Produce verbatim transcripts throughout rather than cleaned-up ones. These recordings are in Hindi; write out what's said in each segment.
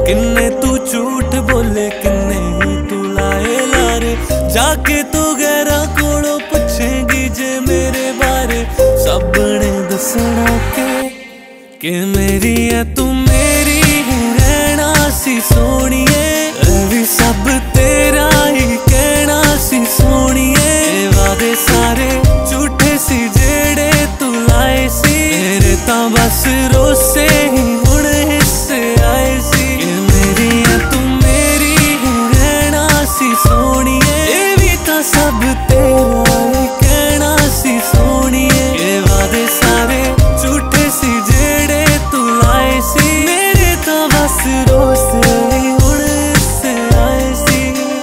किन्ने तू झूठ बोले किन्ने ही तू लाए लारे, जाके तू गैरा कोलों पूछेगी जे मेरे बारे। सब ने दसना के कि मेरी है तू मेरी ही रहना सी सोनिए, भी सब तेरा ही कहना सी सोनिए। वादे सारे झूठे सी जेड़े तू लाए सी, मेरे तां बस रोसे ही हुण हिस्से आए सी। मेरी है तू मेरी ही रहना सी सोनिए, ये भी तां सब तेरा ही कहना सी सोनिए। वादे सारे झूठे सी जेड़े तू लाए सी, मेरे तां बस रोसे ही हुण हिस्से आए सी।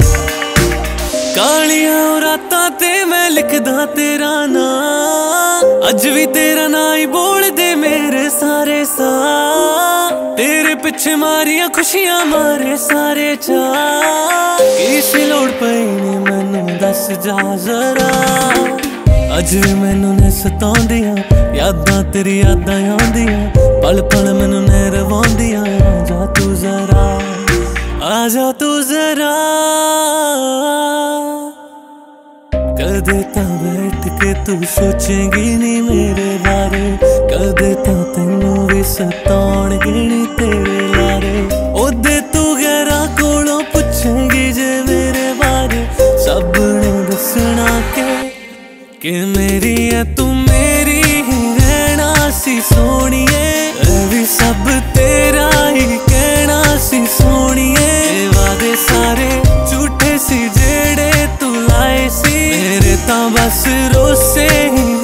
कालियां रातां ते मैं लिखदा तेरा नाम, अज भी तेरा ना ही बोल दे मेरे सारे सा। तेरे पिछे मारिया खुशियां मारे सारे चा, किस लोड़ पई नी मैनू दस जा जरा। अज भी मैनू ने सताउंदियां यादां तेरी यादां आउंदियां, पल पल मैनू ने रवाउंदियां। आजा तू जरा, आजा तू जरा, कदे तां बैठ के तू सोचेंगी नी मेरे बारे, कदे तां तैनू भी सताउणगे नी तेरे लारे। ओदे तू गैरा कोलों पुछेंगी जे मेरे बारे, सब ने दसना के कि मेरी है तू मेरी ही रहना सी सोनिए, भी सब तेरा ही कहना सी सोनिए। वादे सारे झूठे सी जेड़े तू लाए सी, मेरे तां बस रोसे ही